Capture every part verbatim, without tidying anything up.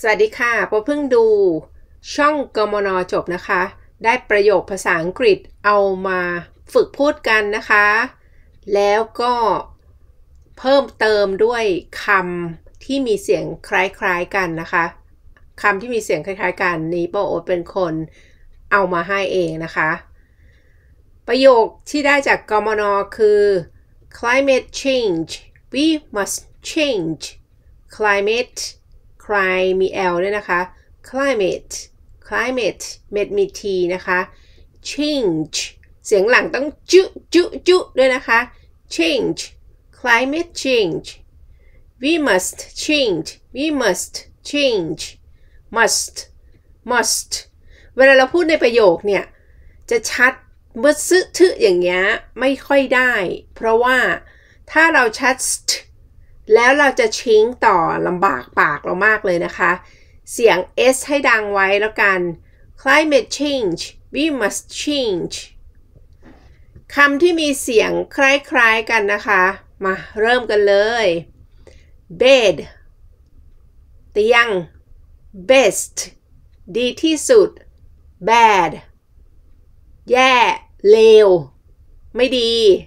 สวัสดีค่ะพอเพิ่งดูช่องกมน.จบนะคะได้ประโยคภาษาอังกฤษเอามาฝึกพูดกันนะคะแล้วก็เพิ่มเติมด้วยคำที่มีเสียงคล้ายๆกันนะคะคำที่มีเสียงคล้ายๆกันนี้ป้าโอ๊ตเป็นคนเอามาให้เองนะคะประโยคที่ได้จากกมน.คือ climate change we must change climate cry มี l ด้วยนะคะ climate climate เม็ดมี t นะคะ change เสียงหลังต้องจุจุจุด้วยนะคะ change climate change we must change we must change must must เวลาเราพูดในประโยคเนี่ยจะชัดเมื่อซึทึอย่างเงี้ยไม่ค่อยได้เพราะว่าถ้าเราชัดแล้วเราจะชิงต่อลำบากปากเรามากเลยนะคะเสียง s ให้ดังไว้แล้วกัน climate change we must change คำที่มีเสียงคล้ายๆกันนะคะมาเริ่มกันเลย bed เตียง best ดีที่สุด bad แย่เลวไม่ดี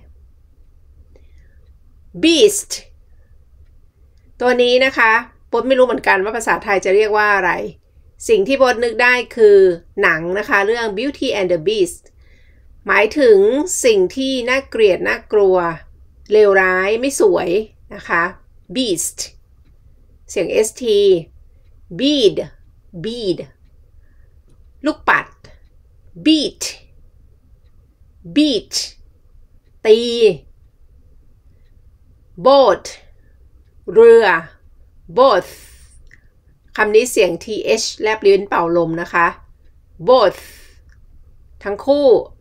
beast ตัวนี้นะคะโบ๊ทไม่รู้เหมือนกันว่าภาษาไทยจะเรียกว่าอะไรสิ่งที่โบ๊ทนึกได้คือหนังนะคะเรื่อง Beauty and the Beast หมายถึงสิ่งที่น่าเกลียดน่ากลัวเลวร้ายไม่สวยนะคะ beast เสียง st bead bead ลูกปัด beat beat ตี boat เรือ both คำนี้เสียง th แลบลิ้นเป่าลมนะคะ both ทั้งคู่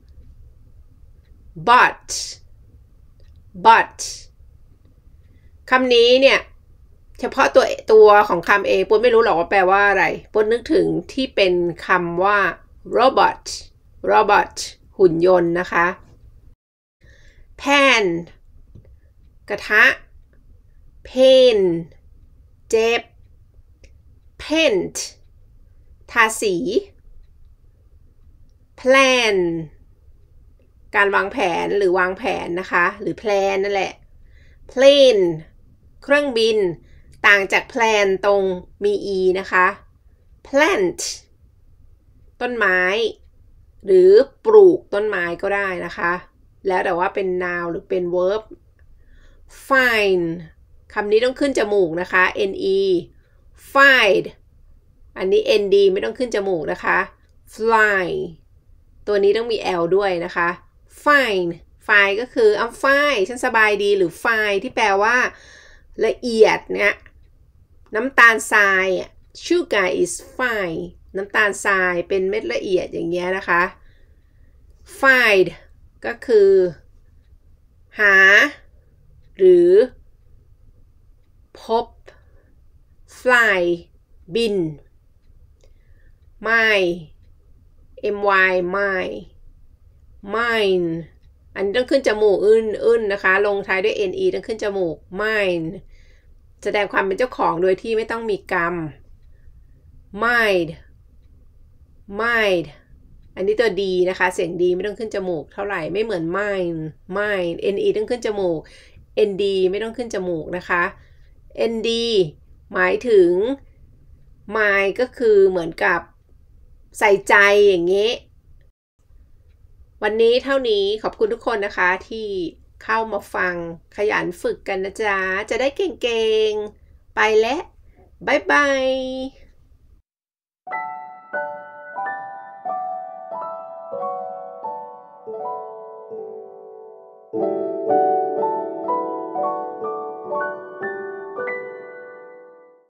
but but คำนี้เนี่ยเฉพาะตัวตัวของคำเองปุ๊บไม่รู้หรอกว่าแปลว่าอะไรปุ๊บนึกถึงที่เป็นคำว่า robot robot หุ่นยนต์นะคะ pan กระทะ pain เจ็บ paint ทาสี plan การวางแผนหรือวางแผนนะคะหรือ plan นั่นแหละ plane เครื่องบินต่างจาก plan ตรงมี e นะคะ plant ต้นไม้หรือปลูกต้นไม้ก็ได้นะคะแล้วแต่ว่าเป็น noun หรือเป็น verb fine คำนี้ต้องขึ้นจมูกนะคะ ne fine อันนี้ nd ไม่ต้องขึ้นจมูกนะคะ fly ตัวนี้ต้องมี l ด้วยนะคะ fine fine ก็คือ I'm fine ฉันสบายดีหรือ fine ที่แปลว่าละเอียดเนี่ยน้ำตาลทราย sugar is fine น้ำตาลทรายเป็นเม็ดละเอียดอย่างเงี้ยนะคะ find ก็คือหาหรือพบ fly บิน my my my mine อันนี้ต้องขึ้นจมูกอึนอึนนะคะลงท้ายด้วย ne ต้องขึ้นจมูก mine แสดงความเป็นเจ้าของโดยที่ไม่ต้องมีกรรม mind mind อันนี้ตัว d นะคะเสียง d ไม่ต้องขึ้นจมูกเท่าไหร่ไม่เหมือน mind mind ne ต้องขึ้นจมูก nd ไม่ต้องขึ้นจมูกนะคะ nd หมายถึง mind ก็คือเหมือนกับใส่ใจอย่างนี้วันนี้เท่านี้ขอบคุณทุกคนนะคะที่เข้ามาฟังขยันฝึกกันนะจ๊ะจะได้เก่งๆไปแล้วบ๊ายบาย